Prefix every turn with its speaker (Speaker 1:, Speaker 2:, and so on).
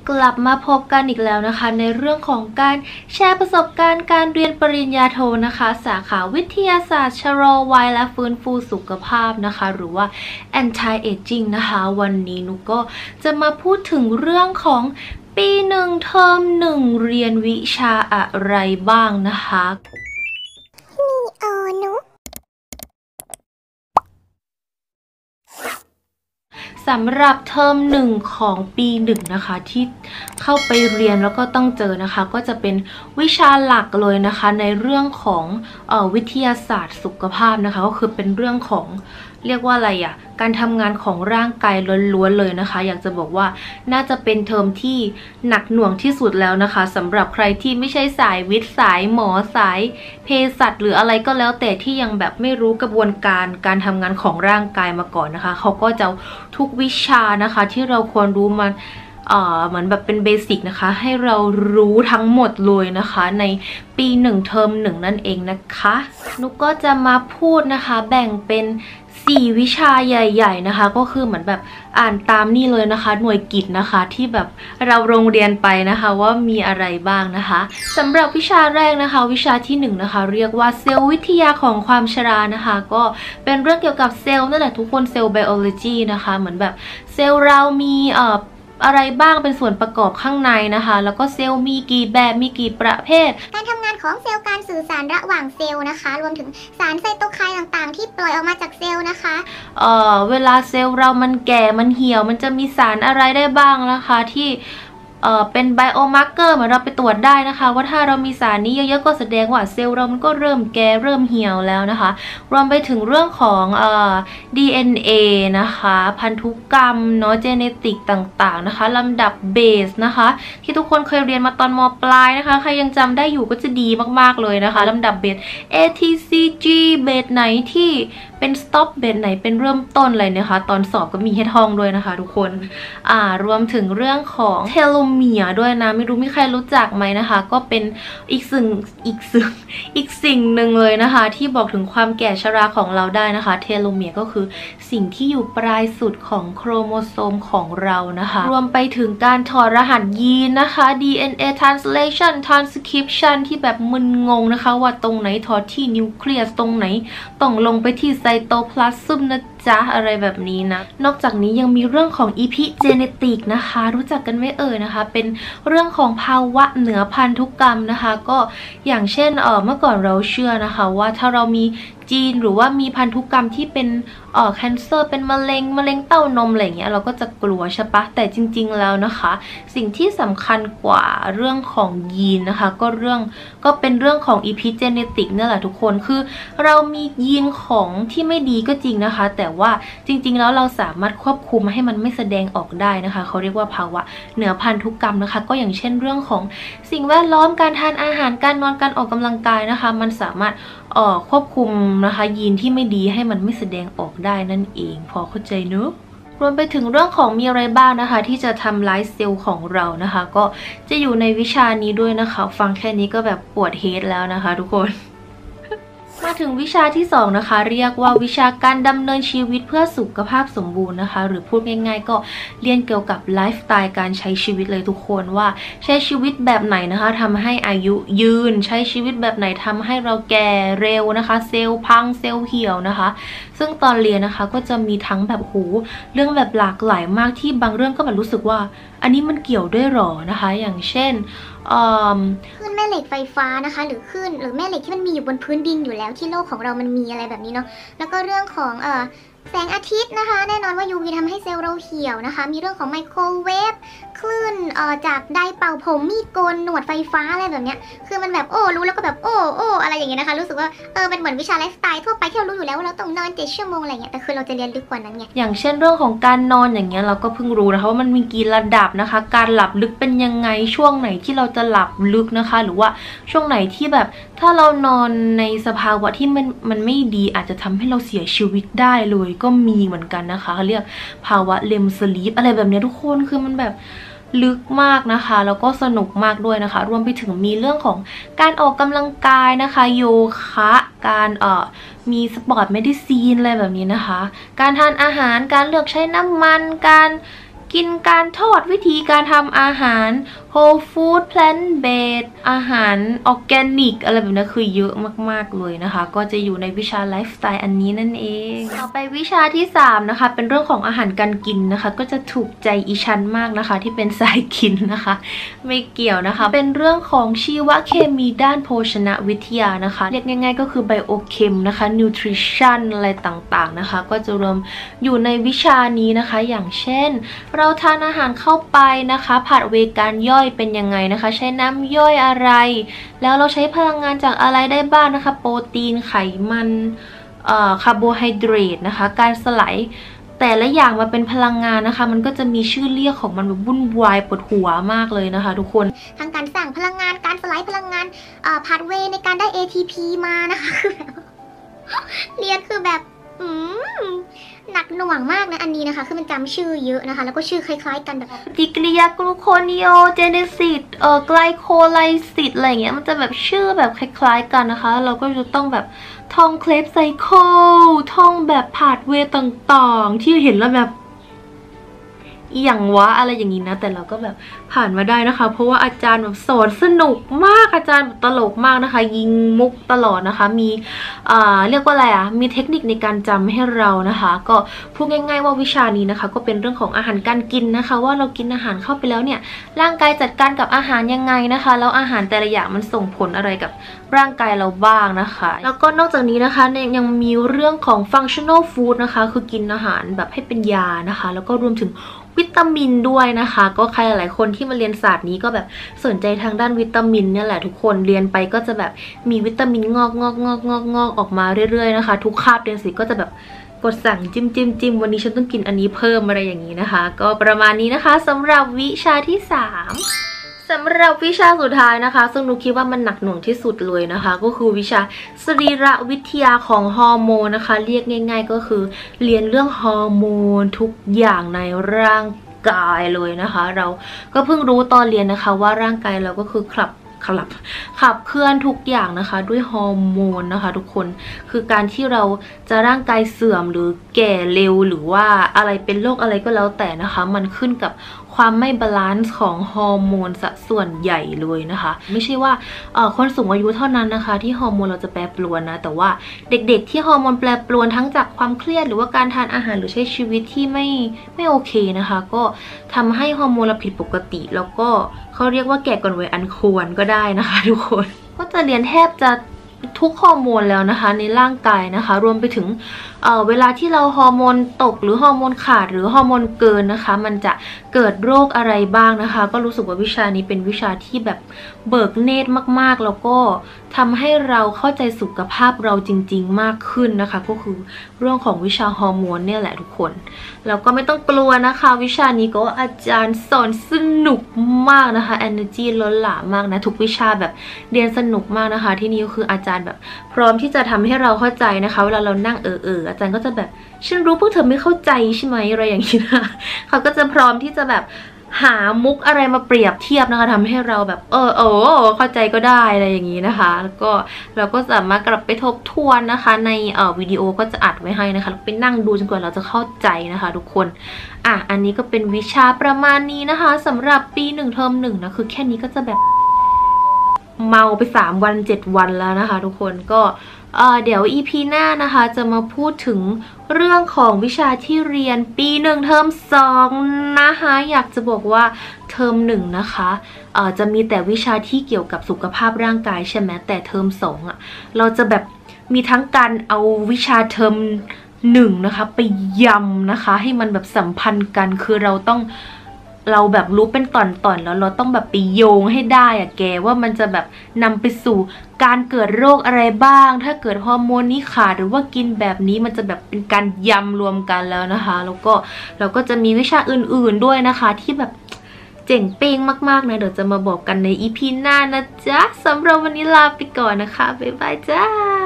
Speaker 1: กลับมาพบกันอีกแล้วนะคะในเรื่องของการแชร์ประสบการณ์การเรียนปริญญาโทนะคะสาขาวิทยาศาสตร์ชะลอวัยและฟื้นฟูสุขภาพนะคะหรือว่า anti aging นะคะวันนี้นุกก็จะมาพูดถึงเรื่องของปีหนึ่งเทอมหนึ่งเรียนวิชาอะไรบ้างนะคะสำหรับเทอมหนึ่งของปีหนึ่งนะคะที่เข้าไปเรียนแล้วก็ต้องเจอนะคะก็จะเป็นวิชาหลักเลยนะคะในเรื่องของวิทยาศาสตร์สุขภาพนะคะก็คือเป็นเรื่องของเรียกว่าอะไรอ่ะการทำงานของร่างกายล้วนๆเลยนะคะอยากจะบอกว่าน่าจะเป็นเทอมที่หนักหน่วงที่สุดแล้วนะคะสำหรับใครที่ไม่ใช่สายวิทย์สายหมอสายเภสัชหรืออะไรก็แล้วแต่ที่ยังแบบไม่รู้กระบวนการทำงานของร่างกายมาก่อนนะคะเขาก็จะทุกวิชานะคะที่เราควรรู้มันเหมือนแบบเป็นเบสิกนะคะให้เรารู้ทั้งหมดเลยนะคะในปีหนึ่งเทอมหนึ่งนั่นเองนะคะนุกก็จะมาพูดนะคะแบ่งเป็น4 วิชาใหญ่ๆนะคะก็คือเหมือนแบบอ่านตามนี่เลยนะคะหน่วยกิตนะคะที่แบบเราโรงเรียนไปนะคะว่ามีอะไรบ้างนะคะสำหรับวิชาแรกนะคะวิชาที่1นะคะเรียกว่าเซลล์วิทยาของความชรานะคะก็เป็นเรื่องเกี่ยวกับเซลล์นั่นแหละทุกคนเซลล์ไบโอโลจีนะคะเหมือนแบบเซลล์เรามีอะไรบ้างเป็นส่วนประกอบข้างในนะคะแล้วก็เซลล์มีกี่แบบมีกี่ประเภท
Speaker 2: การทำงานของเซลล์การสื่อสารระหว่างเซลล์นะคะรวมถึงสารไซโตไคน์ต่างๆที่ปล่อยออกมาจากเซลล์นะคะ
Speaker 1: เวลาเซลล์เรามันแก่มันเหี่ยวมันจะมีสารอะไรได้บ้างนะคะที่เป็นไบโอมาร์เกอร์เหมือนเราไปตรวจได้นะคะว่าถ้าเรามีสารนี้เยอะๆก็แสดงว่าเซลล์เรามันก็เริ่มแก่เริ่มเหี่ยวแล้วนะคะรวมไปถึงเรื่องของDNA นะคะพันธุกรรมเนาะเจเนติกต่างๆนะคะลำดับเบสนะคะที่ทุกคนเคยเรียนมาตอนม.ปลายนะคะใครยังจำได้อยู่ก็จะดีมากๆเลยนะคะลำดับเบส ATCG เบสไหนที่เป็นสต็อปเบสไหนเป็นเริ่มต้นอะไรนะคะตอนสอบก็มีให้ท่องด้วยนะคะทุกคนรวมถึงเรื่องของเทโลเมียร์ด้วยนะไม่รู้มีใครรู้จักไหมนะคะก็เป็นอีกสิ่งหนึ่งเลยนะคะที่บอกถึงความแก่ชราของเราได้นะคะเทโลเมียร์ก็คือสิ่งที่อยู่ปลายสุดของโครโมโซมของเรานะคะรวมไปถึงการถอดรหัสยีนนะคะ DNA translation transcription ที่แบบมึนงงนะคะว่าตรงไหนถอดที่นิวเคลียสตรงไหนต้องลงไปที่ไซโตพลาสมนะจ๊ะอะไรแบบนี้นะนอกจากนี้ยังมีเรื่องของอีพิเจเนติกนะคะรู้จักกันไหมนะคะเป็นเรื่องของภาวะเหนือพันธุกรรมนะคะก็อย่างเช่นเมื่อก่อนเราเชื่อนะคะว่าถ้าเรามีจีนหรือว่ามีพันธุกรรมที่เป็นแคนเซอร์เป็นมะเร็งเต้านมอะไรอย่างเงี้ยเราก็จะกลัวใช่ปะแต่จริงๆแล้วนะคะสิ่งที่สำคัญกว่าเรื่องของยีนนะคะก็เป็นเรื่องของอีพิเจเนติกนั่นแหละทุกคนคือเรามียีนของที่ไม่ดีก็จริงนะคะแต่ว่าจริงๆแล้วเราสามารถควบคุมให้มันไม่แสดงออกได้นะคะเขาเรียกว่าภาวะเหนือพันธุกรรมนะคะก็อย่างเช่นเรื่องของสิ่งแวดล้อมการทานอาหารการนอนการออกกำลังกายนะคะมันสามารถควบคุมนะคะยีนที่ไม่ดีให้มันไม่แสดงออกได้นั่นเองพอเข้าใจเนอะรวมไปถึงเรื่องของมีอะไรบ้างนะคะที่จะทำร้ายเซลล์ของเรานะคะก็จะอยู่ในวิชานี้ด้วยนะคะฟังแค่นี้ก็แบบปวดเฮดแล้วนะคะทุกคนมาถึงวิชาที่2นะคะเรียกว่าวิชาการดำเนินชีวิตเพื่อสุขภาพสมบูรณ์นะคะหรือพูดง่ายๆก็เรียนเกี่ยวกับไลฟ์สไตล์การใช้ชีวิตเลยทุกคนว่าใช้ชีวิตแบบไหนนะคะทำให้อายุยืนใช้ชีวิตแบบไหนทำให้เราแก่เร็วนะคะเซลล์พังเซลล์เหี่ยวนะคะซึ่งตอนเรียนนะคะก็จะมีทั้งแบบเรื่องแบบหลากหลายมากที่บางเรื่องก็แบบรู้สึกว่าอันนี้มันเกี่ยวด้วยหรอนะคะอย่างเช่น
Speaker 2: คลื่นแม่เหล็กไฟฟ้านะคะหรือคลื่นหรือแม่เหล็กที่มันมีอยู่บนพื้นดินอยู่แล้วที่โลกของเรามันมีอะไรแบบนี้เนาะแล้วก็เรื่องของแสงอาทิตย์นะคะแน่นอนว่า UV ทำให้เซลล์เราเหี่ยวนะคะมีเรื่องของไมโครเวฟคลื่นจากไดร์เป่าผมมีดโกนหนวดไฟฟ้าอะไรแบบเนี้ยคือมันแบบรู้แล้วก็แบบโอ้อะไรอย่างเงี้ยนะคะรู้สึกว่าเป็นเหมือนวิชาไลฟ์สไตล์ทั่วไปที่เรารู้อยู่แล้วว่าเราต้องนอน7 ชั่วโมงอะไรเงี้ยแต่คือเราจะเรียนลึกกว่านั้นไง
Speaker 1: อย่างเช่นเรื่องของการนอนอย่างเงี้ยเราก็เพิ่งรู้นะคะว่ามันมีกี่ระดับนะคะการหลับลึกเป็นยังไงช่วงไหนที่เราจะหลับลึกนะคะหรือว่าช่วงไหนที่แบบถ้าเรานอนในสภาวะที่มันไม่ดีอาจจะทำให้เราเสียชีวิตได้เลยก็มีเหมือนกันนะคะเขาเรียกภาวะเลมสลีปอะไรแบบนี้ทุกคนคือมันแบบลึกมากนะคะแล้วก็สนุกมากด้วยนะคะรวมไปถึงมีเรื่องของการออกกำลังกายนะคะโยคะการมีสปอร์ตเมดิซีนอะไรแบบนี้นะคะการทานอาหารการเลือกใช้น้ำมันการกินการทอดวิธีการทำอาหาร whole food plant based อาหารออร์แกนิกอะไรแบบนี้คือเยอะมากๆเลยนะคะก็จะอยู่ในวิชาไลฟ์สไตล์อันนี้นั่นเองต่อไปวิชาที่3นะคะเป็นเรื่องของอาหารการกินนะคะก็จะถูกใจอีชันมากนะคะที่เป็นสายกินนะคะไม่เกี่ยวนะคะเป็นเรื่องของชีวเคมีด้านโภชนาวิทยานะคะเรียกง่ายๆก็คือไบโอเคมนะคะนิวทริชั่นอะไรต่างๆนะคะก็จะรวมอยู่ในวิชานี้นะคะอย่างเช่นเราทานอาหารเข้าไปนะคะผ่านเวการย่อยเป็นยังไงนะคะใช้น้ำย่อยอะไรแล้วเราใช้พลังงานจากอะไรได้บ้างนะคะโปรตีนไขมันคาร์โบไฮเดรตนะคะการสลายแต่ละอย่างมาเป็นพลังงานนะคะมันก็จะมีชื่อเรียกของมันแบบวุ่นวายปวดหัวมากเลยนะคะทุกคน
Speaker 2: ทั้งการสร้างพลังงานการสลายพลังงานพาธเวย์ในการได้ ATP มานะคะคือแบบเรียนคือแบบหนักหน่วงมากนะอันนี้นะคะคือมันจำชื่อเยอะนะคะแล้วก็ชื่อคล้ายๆกันแบบ
Speaker 1: ปฏิกิริยากลูโคนิโอเจเนซิสไกลโคไลซิสอะไรเงี้ยมันจะแบบชื่อแบบคล้ายๆกันนะคะเราก็จะต้องแบบท่องเคลฟไซเคิลท่องแบบพาธเวย์ต่างๆที่เห็นแล้วแบบอย่างวะอะไรอย่างนี้นะแต่เราก็แบบผ่านมาได้นะคะเพราะว่าอาจารย์แบบสอนสนุกมากอาจารย์แบบตลกมากนะคะยิงมุกตลอดนะคะมีเรียกว่าอะไรมีเทคนิคในการจำให้เรานะคะก็พูดง่ายๆว่าวิชานี้นะคะก็เป็นเรื่องของอาหารการกินนะคะว่าเรากินอาหารเข้าไปแล้วเนี่ยร่างกายจัดการกับอาหารยังไงนะคะแล้วอาหารแต่ละอย่างมันส่งผลอะไรกับร่างกายเราบ้างนะคะแล้วก็นอกจากนี้นะคะยังมีเรื่องของ functional food นะคะคือกินอาหารแบบให้เป็นยานะคะแล้วก็รวมถึงวิตามินด้วยนะคะก็ใครหลายๆคนที่มาเรียนศาสตร์นี้ก็แบบสนใจทางด้านวิตามินเนี่ยแหละทุกคนเรียนไปก็จะแบบมีวิตามินงอกออกมาเรื่อยๆนะคะทุกคาบเรียนสิก็จะแบบกดสั่งจิ้มวันนี้ฉันต้องกินอันนี้เพิ่มอะไรอย่างนี้นะคะก็ประมาณนี้นะคะสำหรับวิชาที่3สำหรับวิชาสุดท้ายนะคะซึ่งหนูคิดว่ามันหนักหน่วงที่สุดเลยนะคะก็คือวิชาสรีรวิทยาของฮอร์โมนนะคะเรียกง่ายๆก็คือเรียนเรื่องฮอร์โมนทุกอย่างในร่างกายเลยนะคะเราก็เพิ่งรู้ตอนเรียนนะคะว่าร่างกายเราก็คือขับเคลื่อนทุกอย่างนะคะด้วยฮอร์โมนนะคะทุกคนคือการที่เราจะร่างกายเสื่อมหรือแก่เร็วหรือว่าอะไรเป็นโรคอะไรก็แล้วแต่นะคะมันขึ้นกับความไม่บาลานซ์ของฮอร์โมนส่วนใหญ่เลยนะคะไม่ใช่ว่าคนสูงอายุเท่านั้นนะคะที่ฮอร์โมนเราจะแปรปรวนนะแต่ว่าเด็กๆที่ฮอร์โมนแปรปรวนทั้งจากความเครียดหรือว่าการทานอาหารหรือใช้ชีวิตที่ไม่โอเคนะคะก็ทำให้ฮอร์โมนเราผิดปกติแล้วก็เขาเรียกว่าแก่ก่อนวัยอันควรก็ได้นะคะทุกคนก็จะเรียนแทบจะทุกฮอร์โมนแล้วนะคะในร่างกายนะคะรวมไปถึงเวลาที่เราฮอร์โมนตกหรือฮอร์โมนขาดหรือฮอร์โมนเกินนะคะมันจะเกิดโรคอะไรบ้างนะคะก็รู้สึกว่าวิชานี้เป็นวิชาที่แบบเบิกเนตรมากๆแล้วก็ทำให้เราเข้าใจสุขภาพเราจริงๆมากขึ้นนะคะก็คือเรื่องของวิชาฮอร์โมนเนี่ยแหละทุกคนแล้วก็ไม่ต้องกลัวนะคะวิชานี้ก็อาจารย์สอนสนุกมากนะคะ energy ล้นหลามมากนะทุกวิชาแบบเรียนสนุกมากนะคะที่นี่ก็คืออาจารย์แบบพร้อมที่จะทำให้เราเข้าใจนะคะเวลาเรานั่งอาจารย์ก็จะแบบฉันรู้พวกเธอไม่เข้าใจใช่ไหมอะไรอย่างนี้นะเขาก็จะพร้อมที่จะแบบหามุกอะไรมาเปรียบเทียบนะคะทำให้เราแบบเข้าใจก็ได้อะไรอย่างนี้นะคะแล้วก็เราก็สามารถกลับไปทบทวนนะคะในวิดีโอก็จะอัดไว้ให้นะคะไปนั่งดูจนกว่าเราจะเข้าใจนะคะทุกคนอันนี้ก็เป็นวิชาประมาณนี้นะคะสำหรับปี1เทอม1นะคือแค่นี้ก็จะแบบเมาไป3 วัน 7 วันแล้วนะคะทุกคนก็เดี๋ยว EP หน้านะคะจะมาพูดถึงเรื่องของวิชาที่เรียนปี1เทอม2นะคะอยากจะบอกว่าเทอม1นะคะจะมีแต่วิชาที่เกี่ยวกับสุขภาพร่างกายใช่ไหมแต่เทอม2เราจะแบบมีทั้งการเอาวิชาเทอม1นะคะไปยำนะคะให้มันแบบสัมพันธ์กันคือเราแบบรู้เป็นตอนแล้วเราต้องแบบไปโยงให้ได้แกว่ามันจะแบบนำไปสู่การเกิดโรคอะไรบ้างถ้าเกิดฮอร์โมนนี้ขาดหรือว่ากินแบบนี้มันจะแบบเป็นการยำรวมกันแล้วนะคะแล้วก็เราก็จะมีวิชาอื่นๆด้วยนะคะที่แบบเจ๋งเป้งมากๆนะเดี๋ยวจะมาบอกกันใน EP หน้านะจ๊ะสำหรับวันนี้ลาไปก่อนนะคะบ๊ายบายจ้า